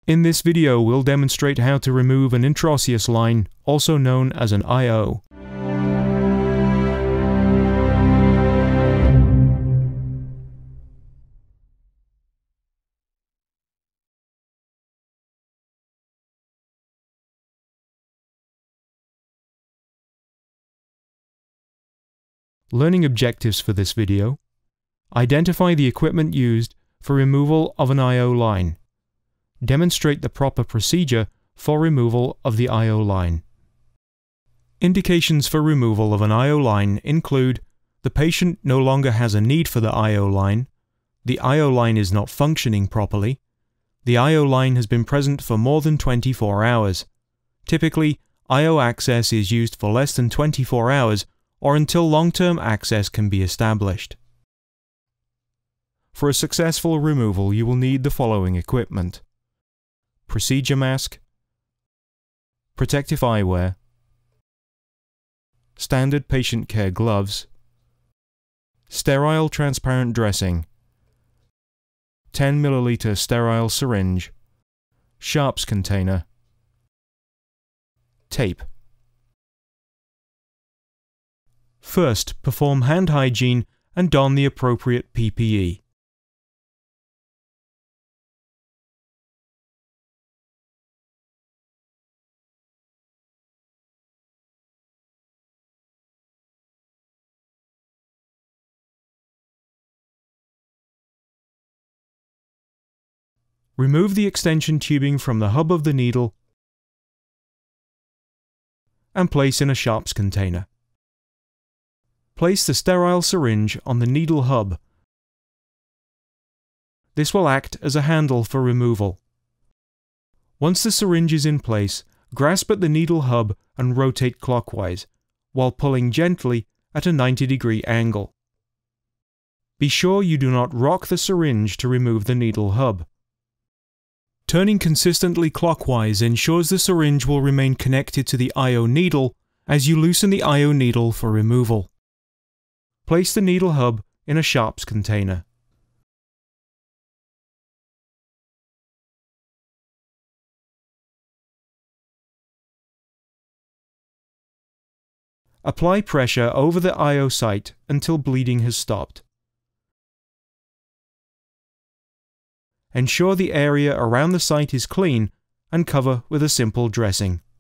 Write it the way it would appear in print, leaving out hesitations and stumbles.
In this video, we'll demonstrate how to remove an intraosseous line, also known as an IO. Learning objectives for this video: identify the equipment used for removal of an IO line. Demonstrate the proper procedure for removal of the IO line. Indications for removal of an IO line include the patient no longer has a need for the IO line, the IO line is not functioning properly, the IO line has been present for more than 24 hours. Typically, IO access is used for less than 24 hours or until long-term access can be established. For a successful removal, you will need the following equipment: procedure mask, protective eyewear, standard patient care gloves, sterile transparent dressing, 10 ml sterile syringe, sharps container, tape. First, perform hand hygiene and don the appropriate PPE. Remove the extension tubing from the hub of the needle and place in a sharps container. Place the sterile syringe on the needle hub. This will act as a handle for removal. Once the syringe is in place, grasp at the needle hub and rotate clockwise, while pulling gently at a 90-degree angle. Be sure you do not rock the syringe to remove the needle hub. Turning consistently clockwise ensures the syringe will remain connected to the IO needle as you loosen the IO needle for removal. Place the needle hub in a sharps container. Apply pressure over the IO site until bleeding has stopped. Ensure the area around the site is clean and cover with a simple dressing.